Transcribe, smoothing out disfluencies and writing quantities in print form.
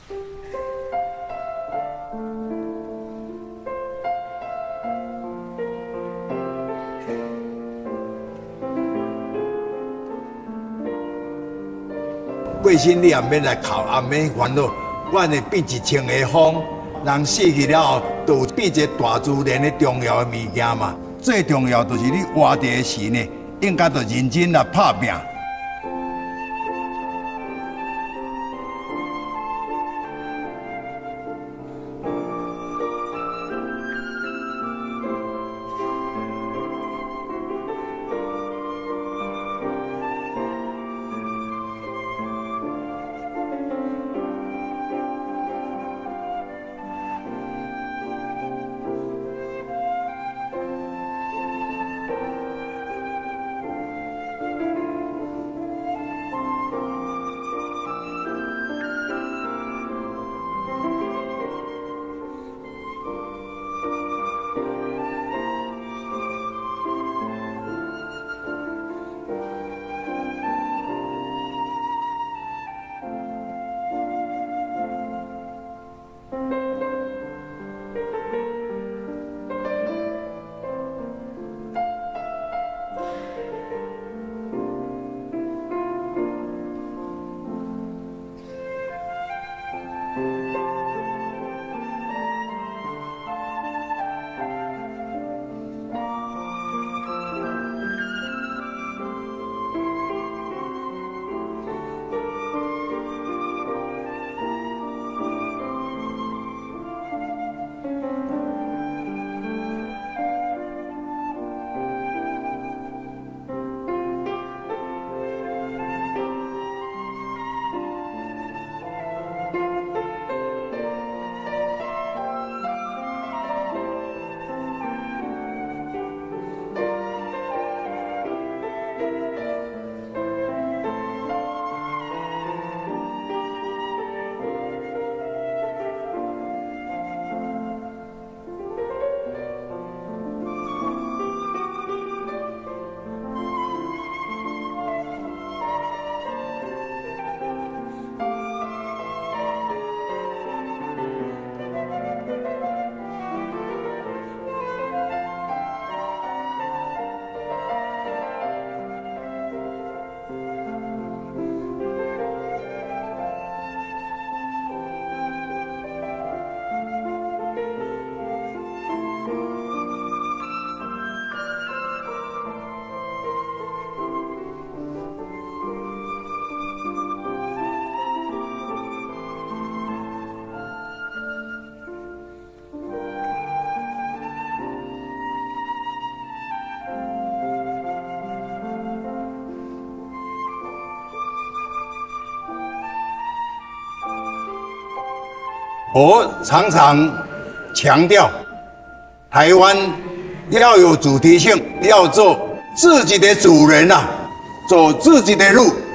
过身你也免来哭，也免烦恼，阮会变一清的风。人死去了后，就变一个大自然的重要的物件嘛。最重要就是你活着的时呢，应该就认真来拍拼。我常常强调，台湾要有主题性，要做自己的主人啊，走自己的路。